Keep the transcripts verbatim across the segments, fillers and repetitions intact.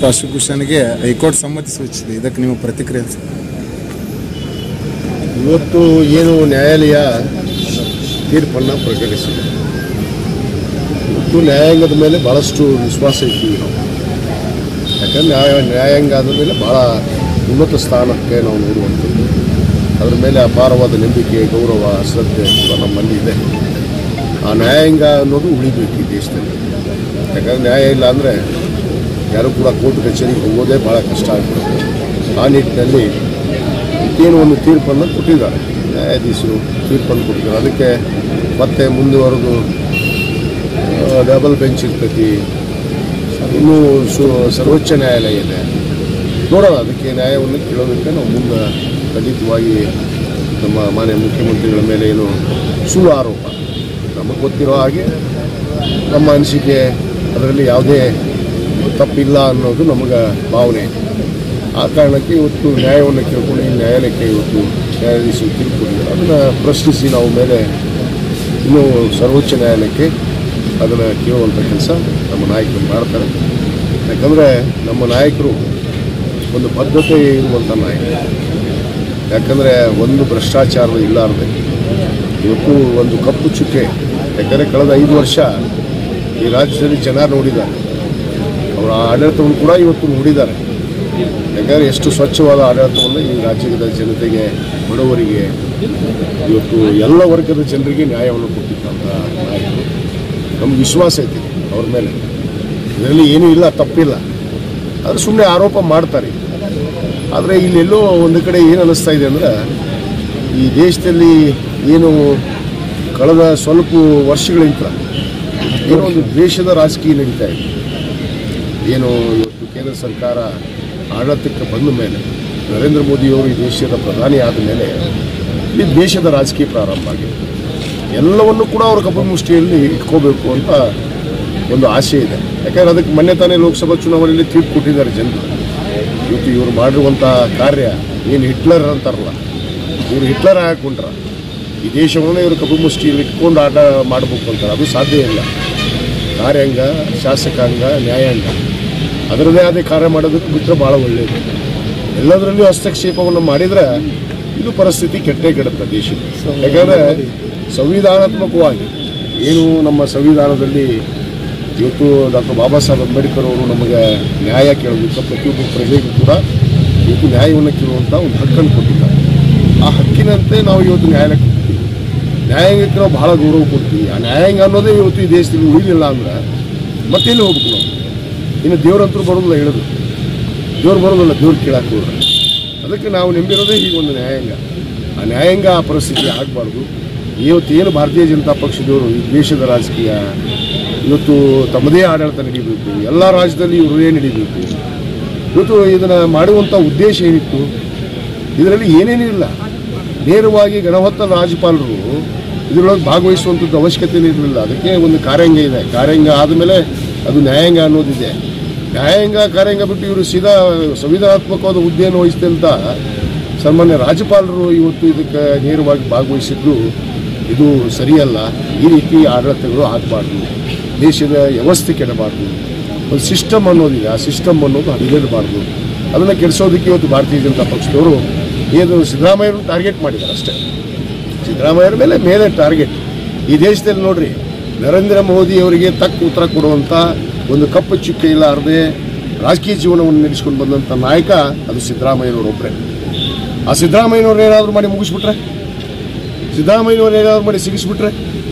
ಪ್ರಾಸಿಕ್ಯೂಷನ್ಗೆ high court ಸಮ್ಮತಿ ಸೂಚಿಸಿದೆ. ಇದಕ್ಕೆ ನಿಮ್ಮ ಪ್ರತಿಕ್ರಿಯೆ? ಇವತ್ತು ಏನು ನ್ಯಾಯಾಲಯ ತೀರ್ಪನ್ನು ಪ್ರಕಟಿಸಿದೆ, ಇವತ್ತು ನ್ಯಾಯಾಂಗದ ಮೇಲೆ ಭಾಳಷ್ಟು ವಿಶ್ವಾಸ ಇದ್ದೀವಿ ನಾವು. ಯಾಕಂದರೆ ನ್ಯಾಯ ನ್ಯಾಯಾಂಗ ಆದ ಮೇಲೆ ಭಾಳ ಉನ್ನತ ಸ್ಥಾನಕ್ಕೆ ನಾವು ನೋಡುವಂಥದ್ದು, ಅದರ ಮೇಲೆ ಅಪಾರವಾದ ನಂಬಿಕೆ, ಗೌರವ, ಶ್ರದ್ಧೆ ಕೂಡ ನಮ್ಮಲ್ಲಿ ಇದೆ. ಆ ನ್ಯಾಯಾಂಗ ಅನ್ನೋದು ಉಳಿಬೇಕು ಈ ದೇಶದಲ್ಲಿ. ಯಾಕಂದರೆ ನ್ಯಾಯ ಇಲ್ಲ ಅಂದರೆ ಯಾರು ಕೂಡ ಕೋರ್ಟ್ ಕಚೇರಿಗೆ ಹೋಗೋದೇ ಭಾಳ ಕಷ್ಟ ಆಗ್ಬಿಡುತ್ತೆ. ಆ ನಿಟ್ಟಿನಲ್ಲಿ ಏನು ಒಂದು ತೀರ್ಪನ್ನು ಕೊಟ್ಟಿದ್ದಾರೆ ನ್ಯಾಯಾಧೀಶರು, ತೀರ್ಪನ್ನು ಕೊಟ್ಟಿದ್ದಾರೆ. ಅದಕ್ಕೆ ಮತ್ತೆ ಮುಂದುವರೆದು ಡಬಲ್ ಬೆಂಚ್ ಇರ್ತೈತಿ, ಇನ್ನೂ ಸು ಸರ್ವೋಚ್ಚ ನ್ಯಾಯಾಲಯ ಇದೆ, ನೋಡೋಣ. ಅದಕ್ಕೆ ನ್ಯಾಯವನ್ನು ಕೇಳೋದಕ್ಕೆ ನಾವು ಮುಂದೆ ಖಂಡಿತವಾಗಿ ನಮ್ಮ ಮಾನ್ಯ ಮುಖ್ಯಮಂತ್ರಿಗಳ ಮೇಲೆ ಏನು ಸುಳ್ಳು ಆರೋಪ, ನಮಗೆ ಗೊತ್ತಿರೋ ಹಾಗೆ ನಮ್ಮ ಅನಿಸಿಕೆ ಅದರಲ್ಲಿ ಯಾವುದೇ ತಪ್ಪಿಲ್ಲ ಅನ್ನೋದು ನಮಗೆ ಭಾವನೆ. ಆ ಕಾರಣಕ್ಕೆ ಇವತ್ತು ನ್ಯಾಯವನ್ನು ಕೇಳ್ಕೊಂಡು ಈ ನ್ಯಾಯಾಲಯಕ್ಕೆ ಇವತ್ತು ನ್ಯಾಯಾಧೀಶರು ತೀರ್ಪು ಕೊಟ್ಟಿದ್ದಾರೆ. ಅದನ್ನು ಪ್ರಶ್ನಿಸಿ ನಾವು ಮೇಲೆ ಇನ್ನೂ ಸರ್ವೋಚ್ಚ ನ್ಯಾಯಾಲಯಕ್ಕೆ ಅದನ್ನು ಕೇಳುವಂಥ ಕೆಲಸ ನಮ್ಮ ನಾಯಕರು ಮಾಡ್ತಾರೆ. ಯಾಕಂದರೆ ನಮ್ಮ ನಾಯಕರು ಒಂದು ಬದ್ಧತೆ ಇರುವಂಥ ನಾಯಕರು. ಯಾಕಂದರೆ ಒಂದು ಭ್ರಷ್ಟಾಚಾರ ಇಲ್ಲಾರದೆ ಇವತ್ತು ಒಂದು ಕಪ್ಪು ಚುಕ್ಕೆ. ಯಾಕಂದರೆ ಕಳೆದ ಐದು ವರ್ಷ ಈ ರಾಜ್ಯದಲ್ಲಿ ಜನ ನೋಡಿದ್ದಾರೆ, ಅವರ ಆಡಳಿತವನ್ನು ಕೂಡ ಇವತ್ತು ನೋಡಿದ್ದಾರೆ. ಯಾಕಂದರೆ ಎಷ್ಟು ಸ್ವಚ್ಛವಾದ ಆಡಳಿತವನ್ನು ಈ ರಾಜ್ಯದ ಜನತೆಗೆ, ಬಡವರಿಗೆ, ಇವತ್ತು ಎಲ್ಲ ವರ್ಗದ ಜನರಿಗೆ ನ್ಯಾಯವನ್ನು ಕೊಟ್ಟಿದ್ದಂಥ ನಾಯಕರು. ನಮ್ಗೆ ವಿಶ್ವಾಸ ಐತಿ ಅವ್ರ ಮೇಲೆ. ಇದರಲ್ಲಿ ಏನೂ ಇಲ್ಲ, ತಪ್ಪಿಲ್ಲ. ಆದರೆ ಸುಮ್ಮನೆ ಆರೋಪ ಮಾಡ್ತಾರೆ. ಆದರೆ ಇಲ್ಲೆಲ್ಲೋ ಒಂದು ಕಡೆ ಏನು ಅನ್ನಿಸ್ತಾ ಇದೆ ಅಂದರೆ, ಈ ದೇಶದಲ್ಲಿ ಏನು ಕಳೆದ ಸ್ವಲ್ಪ ವರ್ಷಗಳಿಂದ ಏನೋ ಒಂದು ದ್ವೇಷದ ರಾಜಕೀಯ ನಡೀತಾ ಇದೆ. ಏನು ಇವತ್ತು ಕೇಂದ್ರ ಸರ್ಕಾರ ಆಡಳಿತಕ್ಕೆ ಬಂದ ಮೇಲೆ, ನರೇಂದ್ರ ಮೋದಿಯವರು ಈ ದೇಶದ ಪ್ರಧಾನಿ ಆದ ಮೇಲೆ ಇಲ್ಲಿ ದೇಶದ ರಾಜಕೀಯ ಪ್ರಾರಂಭ ಆಗಿದೆ. ಎಲ್ಲವನ್ನು ಕೂಡ ಅವರ ಕಪ್ಪು ಮುಷ್ಟಿಯಲ್ಲಿ ಇಟ್ಕೋಬೇಕು ಅಂತ ಒಂದು ಆಸೆ ಇದೆ. ಯಾಕಂದರೆ ಅದಕ್ಕೆ ಮೊನ್ನೆ ತಾನೇ ಲೋಕಸಭಾ ಚುನಾವಣೆಯಲ್ಲಿ ತೀರ್ಪು ಕೊಟ್ಟಿದ್ದಾರೆ ಜನರು. ಇವತ್ತು ಇವರು ಮಾಡಿರುವಂಥ ಕಾರ್ಯ ಏನು ಹಿಟ್ಲರ್ ಅಂತಾರಲ್ಲ, ಇವರು ಹಿಟ್ಲರ್ ಹಾಕೊಂಡ್ರ ಈ ದೇಶವನ್ನು ಇವರು ಕಪ್ಪು ಮುಷ್ಟಿಯಲ್ಲಿ ಇಟ್ಕೊಂಡು ಆಟ ಮಾಡಬೇಕು ಅಂತಾರೆ. ಅದು ಸಾಧ್ಯ ಇಲ್ಲ. ಕಾರ್ಯಾಂಗ, ಶಾಸಕಾಂಗ, ನ್ಯಾಯಾಂಗ ಅದರದೇ ಆದ ಕಾರ್ಯ ಮಾಡೋದಕ್ಕೆ ಬಿಟ್ಟರೆ ಭಾಳ ಒಳ್ಳೆಯದು. ಎಲ್ಲದರಲ್ಲೂ ಹಸ್ತಕ್ಷೇಪವನ್ನು ಮಾಡಿದರೆ ಇದು ಪರಿಸ್ಥಿತಿ ಕೆಟ್ಟೇ ಕೆಡುತ್ತೆ ದೇಶಕ್ಕೆ. ಯಾಕಂದರೆ ಸಂವಿಧಾನಾತ್ಮಕವಾಗಿ ಏನು ನಮ್ಮ ಸಂವಿಧಾನದಲ್ಲಿ ಇವತ್ತು ಡಾಕ್ಟರ್ ಬಾಬಾ ಸಾಹೇಬ್ ಅಂಬೇಡ್ಕರ್ ಅವರು ನಮಗೆ ನ್ಯಾಯ ಕೇಳೋದಕ್ಕೆ ಪ್ರತಿಯೊಬ್ಬ ಪ್ರಜೆಗೂ ಕೂಡ ಇವತ್ತು ನ್ಯಾಯವನ್ನು ಕೇಳುವಂಥ ಒಂದು ಹಕ್ಕನ್ನು ಕೊಟ್ಟಿದ್ದಾರೆ. ಆ ಹಕ್ಕಿನಂತೆ ನಾವು ಇವತ್ತು ನ್ಯಾಯಾಲಯಕ್ಕೆ ಕೊಡ್ತೀವಿ, ನ್ಯಾಯಾಂಗಕ್ಕೆ ನಾವು ಭಾಳ ಗೌರವ ಕೊಡ್ತೀವಿ. ಆ ನ್ಯಾಯಾಂಗ ಅನ್ನೋದೇ ಇವತ್ತು ಈ ದೇಶದಲ್ಲಿ ಉಳಿಲಿಲ್ಲ ಅಂದ್ರೆ ಮತ್ತೇನು ಹೋಗ್ಬೇಕು ನಾವು? ಇನ್ನು ದೇವ್ರಂತರೂ ಬರೋದಿಲ್ಲ, ಹೇಳೋದು ದೇವ್ರು ಬರೋದಿಲ್ಲ, ದೇವ್ರು ಕೇಳಕ್ಕೆ ಹೋದ್ರೆ. ಅದಕ್ಕೆ ನಾವು ನಂಬಿರೋದೇ ಈಗ ಒಂದು ನ್ಯಾಯಾಂಗ. ಆ ನ್ಯಾಯಾಂಗ ಆ ಪರಿಸ್ಥಿತಿ ಆಗಬಾರ್ದು. ಇವತ್ತು ಏನು ಭಾರತೀಯ ಜನತಾ ಪಕ್ಷದವರು ಈ ದೇಶದ ರಾಜಕೀಯ ಇವತ್ತು ತಮ್ಮದೇ ಆಡಳಿತ ನಡೀಬೇಕು, ಎಲ್ಲ ರಾಜ್ಯದಲ್ಲಿ ಇವರೇ ನಡೀಬೇಕು. ಇವತ್ತು ಇದನ್ನು ಮಾಡುವಂಥ ಉದ್ದೇಶ ಏನಿತ್ತು? ಇದರಲ್ಲಿ ಏನೇನಿಲ್ಲ. ನೇರವಾಗಿ ಗಣಹೊತ್ತ ರಾಜ್ಯಪಾಲರು ಇದರೊಳಗೆ ಭಾಗವಹಿಸುವಂಥದ್ದು ಅವಶ್ಯಕತೆ ಇರಲಿಲ್ಲ. ಅದಕ್ಕೆ ಒಂದು ಕಾರ್ಯಾಂಗ ಇದೆ. ಕಾರ್ಯಾಂಗ ಆದಮೇಲೆ ಅದು ನ್ಯಾಯಾಂಗ ಅನ್ನೋದಿದೆ. ನ್ಯಾಯಾಂಗ ಕಾರ್ಯಾಂಗ ಬಿಟ್ಟು ಇವರು ಸೀದಾ ಸಂವಿಧಾನಾತ್ಮಕವಾದ ಹುದ್ದೆಯನ್ನು ವಹಿಸಿದೆ ಅಂತ ಸನ್ಮಾನ್ಯ ರಾಜ್ಯಪಾಲರು ಇವತ್ತು ಇದಕ್ಕೆ ನೇರವಾಗಿ ಭಾಗವಹಿಸಿದ್ದು ಇದು ಸರಿಯಲ್ಲ. ಈ ರೀತಿ ಆಡಳಿತಗಳು ಆಗಬಾರ್ದು, ದೇಶದ ವ್ಯವಸ್ಥೆ ಕೆಡಬಾರ್ದು. ಒಂದು ಸಿಸ್ಟಮ್ ಅನ್ನೋದಿದೆ, ಆ ಸಿಸ್ಟಮ್ ಅನ್ನೋದು ಹರಿದಿರಬಾರ್ದು. ಅದನ್ನು ಕೆಡಿಸೋದಕ್ಕೆ ಇವತ್ತು ಭಾರತೀಯ ಜನತಾ ಪಕ್ಷದವರು ಏನು ಸಿದ್ದರಾಮಯ್ಯವ್ರನ್ನ ಟಾರ್ಗೆಟ್ ಮಾಡಿದ್ದಾರೆ ಅಷ್ಟೇ. ಸಿದ್ದರಾಮಯ್ಯರ ಮೇಲೆ ಮೇಲೆ ಟಾರ್ಗೆಟ್. ಈ ದೇಶದಲ್ಲಿ ನೋಡ್ರಿ, ನರೇಂದ್ರ ಮೋದಿ ಅವರಿಗೆ ತಕ್ಕ ಉತ್ತರ ಕೊಡುವಂಥ ಒಂದು ಕಪ್ಪು ಚುಕ್ಕೆ ಇಲ್ಲಾರದೆ ರಾಜಕೀಯ ಜೀವನವನ್ನು ನಡೆಸ್ಕೊಂಡು ಬಂದಂಥ ನಾಯಕ ಅದು ಸಿದ್ದರಾಮಯ್ಯನವರೊಬ್ಬರೇ. ಆ ಸಿದ್ದರಾಮಯ್ಯನವ್ರು ಏನಾದರೂ ಮಾಡಿ ಮುಗಿಸ್ಬಿಟ್ರೆ, ಸಿದ್ದರಾಮಯ್ಯನವ್ರು ಏನಾದರೂ ಮಾಡಿ ಸಿಗಿಸ್ಬಿಟ್ರೆ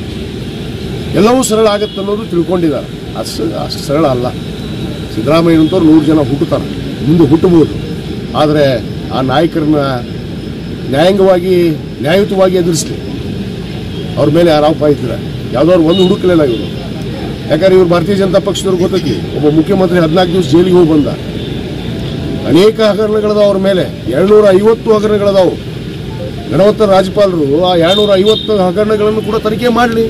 ಎಲ್ಲವೂ ಸರಳ ಆಗುತ್ತೆ ಅನ್ನೋದು ತಿಳ್ಕೊಂಡಿದ್ದಾರೆ. ಅಷ್ಟು ಅಷ್ಟು ಸರಳ ಅಲ್ಲ. ಸಿದ್ದರಾಮಯ್ಯನಂತವ್ರು ನೂರು ಜನ ಹುಟ್ಟುತ್ತಾರೆ, ಮುಂದೆ ಹುಟ್ಟಬಹುದು. ಆದರೆ ಆ ನಾಯಕರನ್ನ ನ್ಯಾಯಾಂಗವಾಗಿ ನ್ಯಾಯಯುತವಾಗಿ ಎದುರಿಸಲಿ. ಅವ್ರ ಮೇಲೆ ಆರೋಪ ಇದ್ರೆ ಯಾವುದಾದ್ರು ಒಂದು ಹುಡುಕಲಿಲ್ಲ ಇವರು. ಯಾಕಂದ್ರೆ ಇವರು ಭಾರತೀಯ ಜನತಾ ಪಕ್ಷದವ್ರು ಗೊತ್ತೈತಿ, ಒಬ್ಬ ಮುಖ್ಯಮಂತ್ರಿ ಹದಿನಾಲ್ಕು ದಿವಸ ಜೈಲಿಗೆ ಹೋಗಿ ಬಂದ. ಅನೇಕ ಹಗರಣಗಳದಾವ ಅವ್ರ ಮೇಲೆ, ಎರಡ್ನೂರ ಐವತ್ತು ಹಗರಣಗಳದಾವು. ಗಣಹೊತ್ತ ರಾಜ್ಯಪಾಲರು ಆ ಎರಡ್ನೂರ ಐವತ್ತು ಹಗರಣಗಳನ್ನು ಕೂಡ ತನಿಖೆ ಮಾಡಲಿ.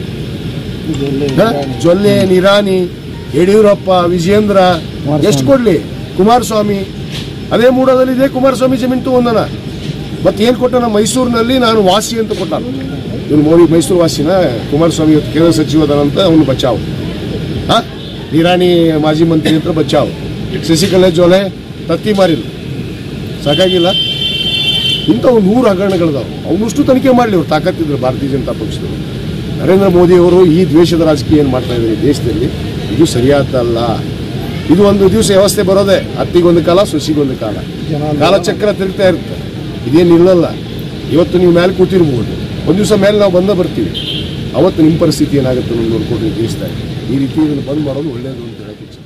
ಜೊಲ್ಲೆ, ನಿರಾನಿ, ಯಡಿಯೂರಪ್ಪ, ವಿಜಯೇಂದ್ರ ಎಷ್ಟು ಕೊಡ್ಲಿ? ಕುಮಾರಸ್ವಾಮಿ ಅದೇ ಮೂಡದಲ್ಲಿ ಇದೆ. ಕುಮಾರಸ್ವಾಮಿ ಜಮೀನು ತಗೊಂಡನ. ಮತ್ತೇನು ಕೊಟ್ಟನ? ಮೈಸೂರಿನಲ್ಲಿ ನಾನು ವಾಸಿ ಅಂತ ಕೊಟ್ಟ. ಇವನು ಮೋದಿ ಮೈಸೂರು ವಾಸಿನ. ಕುಮಾರಸ್ವಾಮಿ ಕೇಂದ್ರ ಸಚಿವದನಂತ ಅವನು ಬಚಾವ್. ಹಾಂ, ನಿರಾಣಿ ಮಾಜಿ ಮಂತ್ರಿ ಅಂತ ಬಚಾವ್. ಶಶಿಕಲಾ ಜೊಲೆ ತತ್ತಿ ಮಾರಿಲ್ಲ ಸಾಕಾಗಿಲ್ಲ. ಇಂಥವು ನೂರು ಹಗರಣಗಳಿದಾವೆ. ಅವನಷ್ಟು ತನಿಖೆ ಮಾಡಲಿ ಅವ್ರು ತಾಕತ್ತಿದ್ರು ಭಾರತೀಯ ಜನತಾ ಪಕ್ಷದವರು. ನರೇಂದ್ರ ಮೋದಿಯವರು ಈ ದ್ವೇಷದ ರಾಜಕೀಯ ಏನು ಮಾಡ್ತಾ ಇದ್ದಾರೆ ದೇಶದಲ್ಲಿ, ಇದು ಸರಿಯಾದಲ್ಲ. ಇದು ಒಂದು ದಿವಸ ವ್ಯವಸ್ಥೆ ಬರೋದೆ, ಅತ್ತಿಗೊಂದು ಕಾಲ ಸೊಸಿಗೊಂದು ಕಾಲ, ಕಾಲಚಕ್ರ ತಿರುಗ್ತಾ ಇರುತ್ತೆ. ಇದೇನು ನಿಲ್ಲಲ್ಲ. ಇವತ್ತು ನೀವು ಮೇಲೆ ಕೂತಿರ್ಬೋದು, ಒಂದು ದಿವಸ ಮೇಲೆ ನಾವು ಬಂದ ಬರ್ತೀವಿ. ಅವತ್ತು ನಿಮ್ಮ ಪರಿಸ್ಥಿತಿ ಏನಾಗುತ್ತೆ ನೋಡ್ಕೊಂಡು ತಿಳಿಸ್ತಾ ಇದೆ. ಈ ರೀತಿ ಇದನ್ನು ಬಂದ್ ಮಾಡೋದು ಒಳ್ಳೆಯದು ಅಂತ ಹೇಳಕ್ಕೆ